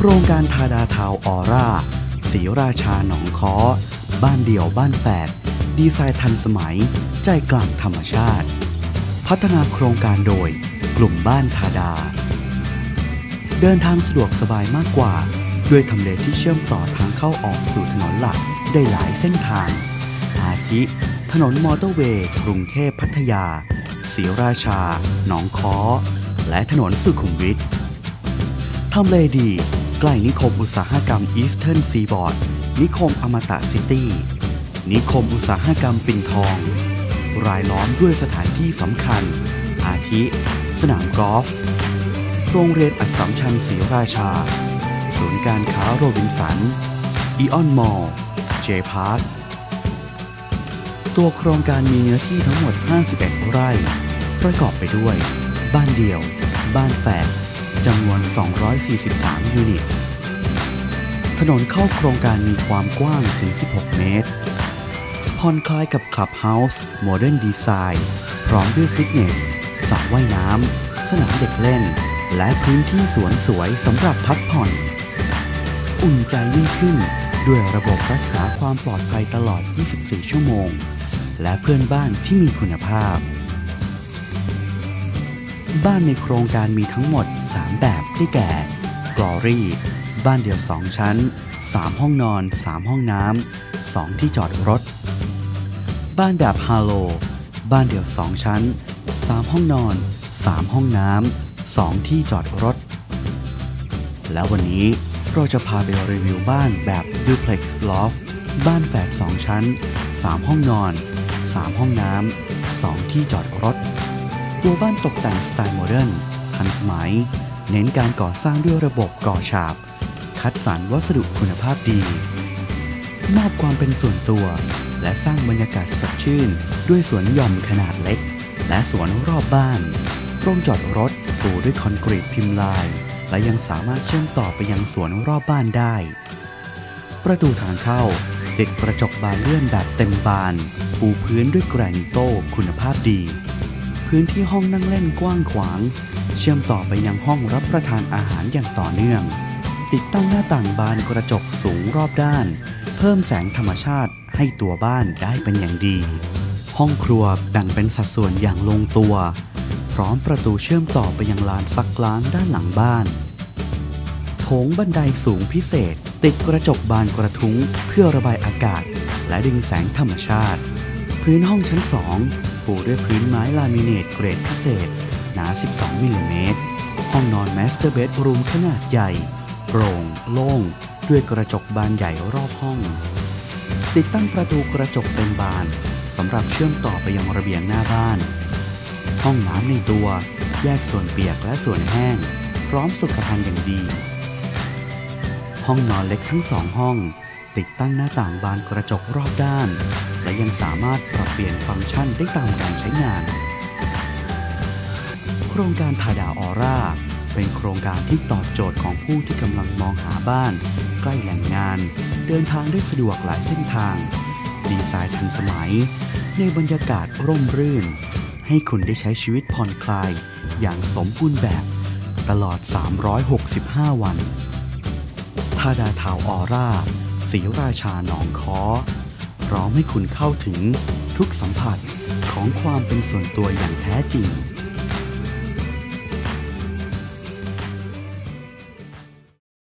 รงการทาดาทาวออร่าศรีราชาหนองค้อบ้านเดี่ยวบ้านแฝดดีไซน์ทันสมัยใจกลางธรรมชาติพัฒนาโครงการโดยกลุ่มบ้านทาดาเดินทางสะดวกสบายมากกว่าด้วยทำเลที่เชื่อมต่อทางเข้าออกสู่ถนนหลักได้หลายเส้นทางอาทิถนนมอเตอร์เวย์กรุงเทพพัทยาศรีราชาหนองค้อและถนนสุขุมวิททำเลดีใกล้นิคมอุตสาหกรรมอีสเทิร์นซีบอร์ดนิคมอมตะซิตี้นิคมอุตสาหกรรมปิ่นทองรายล้อมด้วยสถานที่สำคัญอาทิสนามกอล์ฟโรงเรียนอัสสัมชัญศรีราชาศูนย์การค้าโรบินสันอีออนมอลล์เจพาร์คตัวโครงการมีเนื้อที่ทั้งหมด51ไร่ประกอบไปด้วยบ้านเดี่ยวบ้านแฝดจำนวน243ยูนิตถนนเข้าโครงการมีความกว้างถึง16เมตรผ่อนคลายกับคลับเฮาส์โมเดิร์นดีไซน์พร้อมด้วยฟิตเนสสระว่ายน้ำสนามเด็กเล่นและพื้นที่สวนสวยสำหรับพักผ่อนอุ่นใจยิ่งขึ้นด้วยระบบรักษาความปลอดภัยตลอด24ชั่วโมงและเพื่อนบ้านที่มีคุณภาพบ้านในโครงการมีทั้งหมด3แบบได้แก่ Glory บ้านเดี่ยว2ชั้น3ห้องนอน3ห้องน้ำ2ที่จอดรถบ้านแบบ Halo บ้านเดี่ยว2ชั้น3ห้องนอน3ห้องน้ำ2ที่จอดรถแล้ววันนี้เราจะพาไปรีวิวบ้านแบบ Duplex Loft บ้านแฝด2ชั้น3ห้องนอน3ห้องน้ำ2ที่จอดรถตัวบ้านตกแต่งสไตล์โมเดิร์นทันสมัยเน้นการก่อสร้างด้วยระบบก่อฉาบคัดสรรวัสดุคุณภาพดีมอบความเป็นส่วนตัวและสร้างบรรยากาศสดชื่นด้วยสวนหย่อมขนาดเล็กและสวนรอบบ้านโรงจอดรถปูด้วยคอนกรีตพิมพ์ลายและยังสามารถเชื่อมต่อไปยังสวนรอบบ้านได้ประตูทางเข้าติดกระจกบานเลื่อนแบบเต็มบานปูพื้นด้วยแกรนิโต้คุณภาพดีพื้นที่ห้องนั่งเล่นกว้างขวางเชื่อมต่อไปยังห้องรับประทานอาหารอย่างต่อเนื่องติดตั้งหน้าต่างบานกระจกสูงรอบด้านเพิ่มแสงธรรมชาติให้ตัวบ้านได้เป็นอย่างดีห้องครัวแบ่งเป็นสัดส่วนอย่างลงตัวพร้อมประตูเชื่อมต่อไปยังลานซักล้างด้านหลังบ้านโถงบันไดสูงพิเศษติดกระจกบานกระทุ้งเพื่อระบายอากาศและดึงแสงธรรมชาติพื้นห้องชั้น2ปูด้วยพื้นไม้ลามิเนตเกรดพิเศษหนา12มิลลิเมตรห้องนอนมาสเตอร์เบดรูมขนาดใหญ่โปร่งโล่งด้วยกระจกบานใหญ่รอบห้องติดตั้งประตูกระจกเต็มบานสำหรับเชื่อมต่อไปยังระเบียงหน้าบ้านห้องน้ำในตัวแยกส่วนเปียกและส่วนแห้งพร้อมสุขภัณฑ์อย่างดีห้องนอนเล็กทั้ง2ห้องติดตั้งหน้าต่างบานกระจกรอบด้านและยังสามารถปรับเปลี่ยนฟังก์ชันได้ตามการใช้งานโครงการทาดาออร่าเป็นโครงการที่ตอบโจทย์ของผู้ที่กำลังมองหาบ้านใกล้แหล่งงานเดินทางได้สะดวกหลายเส้นทางดีไซน์ทันสมัยในบรรยากาศร่มรื่นให้คุณได้ใช้ชีวิตผ่อนคลายอย่างสมบูรณ์แบบตลอด365วันทาดาทาวออร่าศรีราชาหนองค้อพร้อมให้คุณเข้าถึงทุกสัมผัสของความเป็นส่วนตัวอย่างแท้จริง